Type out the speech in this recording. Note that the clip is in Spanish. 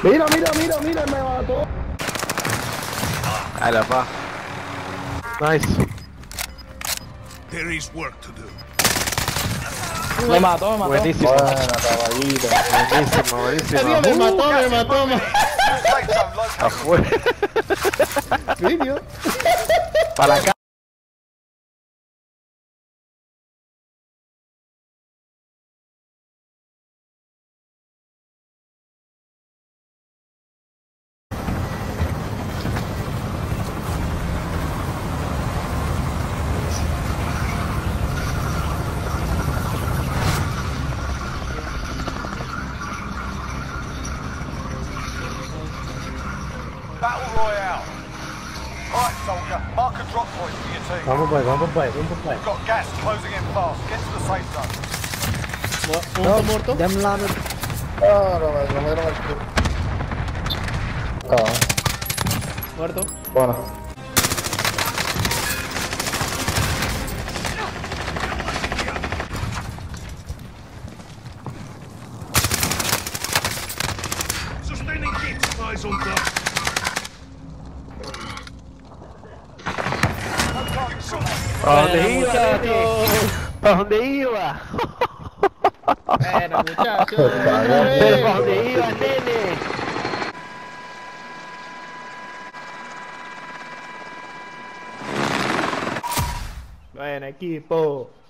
Mira, mira, mira, mira, me mató. A la pa. Nice. There is work to do. Me mató, me mató. Buenísimo. Buena, caballito. Buenísimo, buenísimo. Tío, me mató, me mató. Afuera. Sí, tío. Para la cara. Battle Royale. Alright, soldier. Mark a drop point for your team. Vamos pues, vamos pues, vamos pues. Got gas closing in fast. Get to the safe zone. Uno muerto. Ah, no, me muerto. Bueno. Sustaining hits. Eyes on top. ¿Para dónde iba, tío? ¿Para dónde iba? Bueno, muchachos. ¿Pero para dónde iba, nene? Buen equipo.